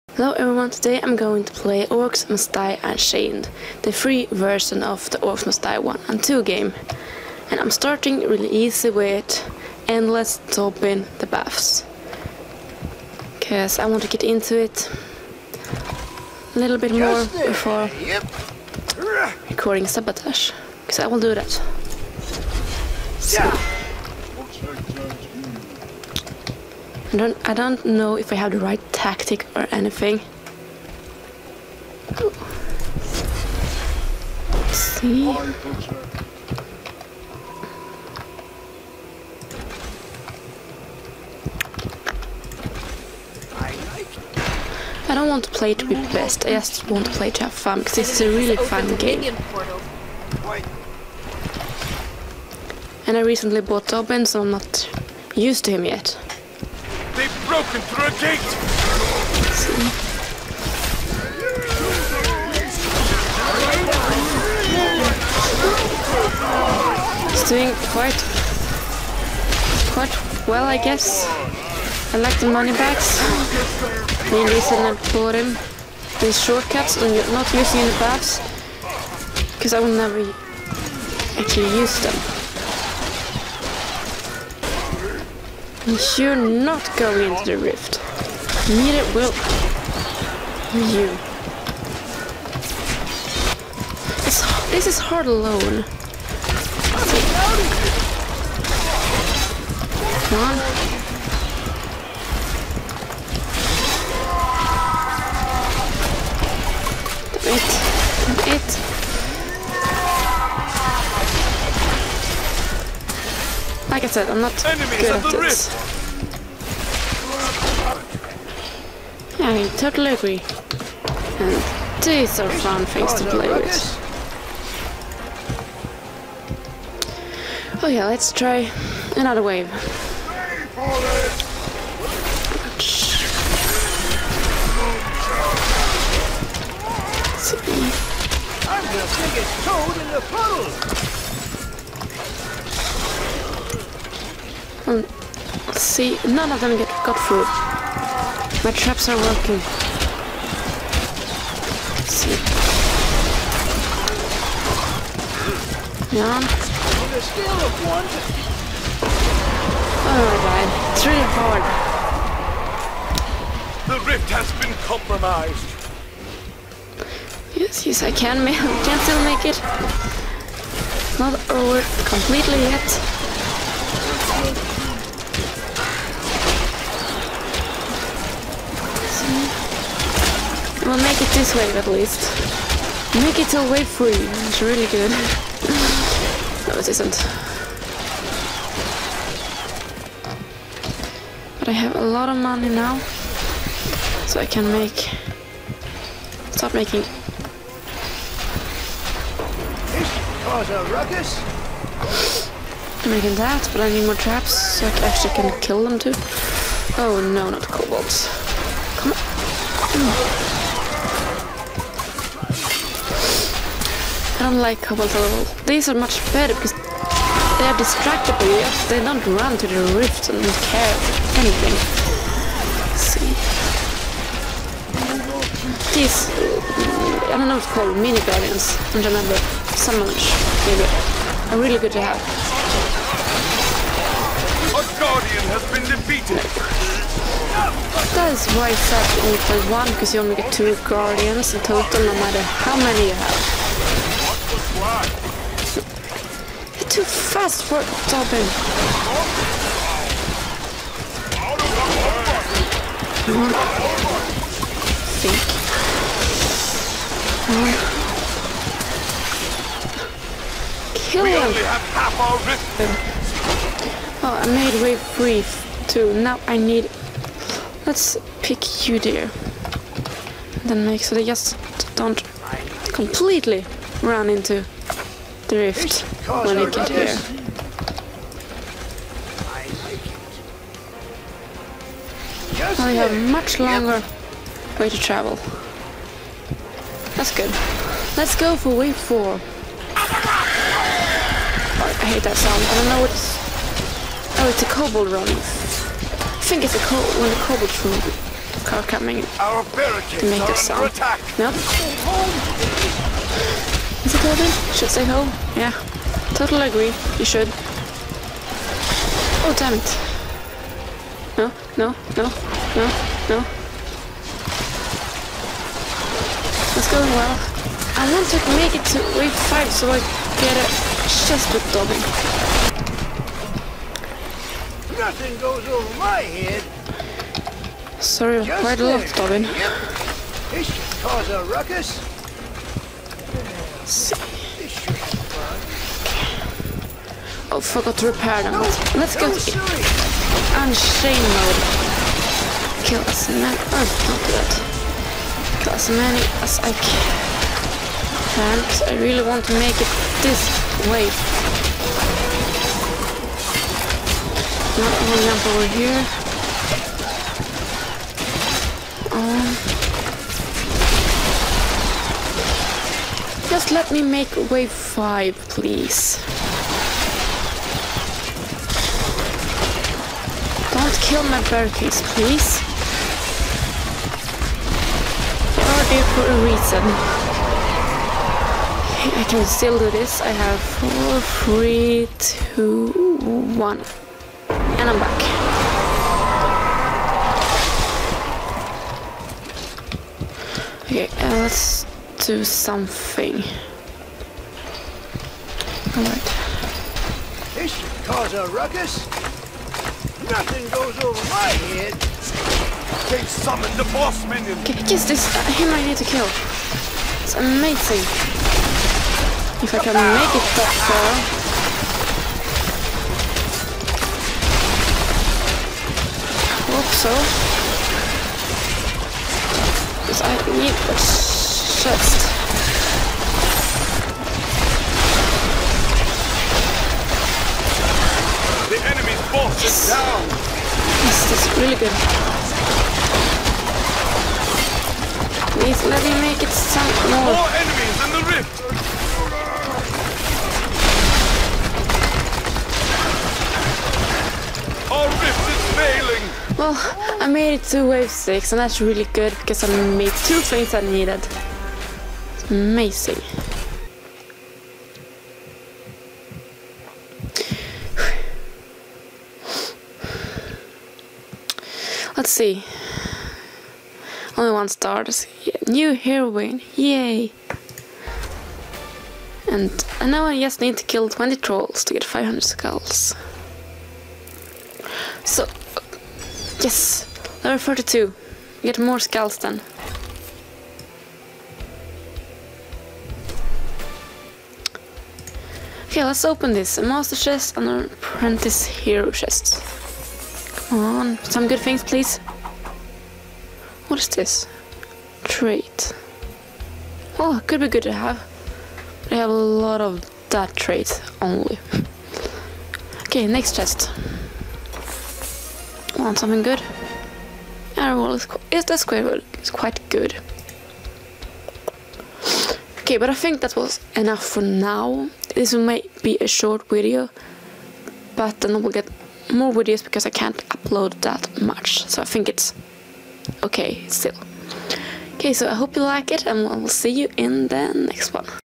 Hello everyone, today I'm going to play Orcs Must Die Unchained, the free version of the Orcs Must Die 1 and 2 game. And I'm starting really easy with endless Dobbin the buffs, because I want to get into it a little bit more before recording Sabotage, because I will do that. So, I don't know if I have the right tactic or anything. Let's see. I don't want to play to be best, I just want to play to have fun, because this is a really fun game. And I recently bought Dobbin, so I'm not used to him yet. They've broken through a gate! It's doing quite well, I guess. I like the money bags. Main reason I bought him these shortcuts and not using the buffs, because I will never actually use them. You're not going into the rift. Neither will you. This is hard alone. Come on. It. Like I said, I'm not good at this. Yeah, I totally agree. And these are fun things to play with. Oh yeah, let's try another wave. I'm the biggest toad in the puddle! Let's see, none of them got through. My traps are working. Let's see. Yeah. Oh, I died. It's really hard. The rift has been compromised. Yes, I can still make it. Not over completely yet. We'll make it this wave at least. Make it till wave 3. It's really good. No, it isn't. But I have a lot of money now, so I can start making. Cause a ruckus? I'm making that, but I need more traps so I actually can kill them too. Oh no, not kobolds. Come on. I don't like kobolds at all. These are much better because they are distractible. They don't run to the rift and don't care anything. Let's see. These, I don't know what it's called, mini guardians. I don't remember. Summoners, maybe. Are really good to have. A guardian has been defeated. That is why I said you only play one, because you only get 2 guardians in total, no matter how many you have. You're too fast for Dobbin. Think. Kill him. Only have half our rift. Oh, I made wave 3 too. Now I need. Let's pick you there. Then make so they just don't completely run into the rift when they get here. Now we have a much longer way to travel. That's good. Let's go for wave 4. Oh, I hate that sound. I don't know what it's... Oh, it's a kobold running. I think it's a when the kobolds run. car coming Our to barricades make are a sound. under attack. No? Is it Dobbin? Should stay home? Yeah. Totally agree. You should. Oh, damn it. No, no, no, no, no. It's going well. I want to make it to wave 5 so I get a chest with Dobbin. Nothing goes over my head. Sorry, Just quite a lot, there. Dobbin. Yep. This should cause a ruckus. Let's see. This should be fun. Oh, forgot to repair them. No, Let's go no, to silly. Unchained mode. Kill as many. Oh, not do that. Kill as many as I can. Because I really want to make it this way. Now I will jump over here. Just let me make wave 5, please. Don't kill my barricades, please. They are there for a reason. I can still do this. I have 4, 3, 2, 1. And I'm back. Okay, let's do something. Alright. This should cause a ruckus. Nothing goes over my head. They summoned the boss minion. Okay, yes, this him I need to kill. It's amazing. If I can make it that far. Hope so. Because I need a chest. The enemy's boss is down. Yes, that's really good. Please let me make it some more. More enemies in the rift. Our rift is failing. Well, I made it to wave 6 and that's really good because I made 2 things I needed. It's amazing. Let's see. Only 1 star. New heroine. Yay. And now I just need to kill 20 trolls to get 500 skulls. So, yes, level 32. Get more skulls then. Okay, let's open this. A master chest and an apprentice hero chest. Come on, some good things, please. What is this? Trait. Oh, it could be good to have. But I have a lot of that trait only. Okay, next chest. Want something good? Arrow is the square wood. It's quite good. Okay, but I think that was enough for now. This may be a short video, but then we'll get more videos because I can't upload that much. So I think it's okay still. Okay, so I hope you like it and we'll see you in the next one.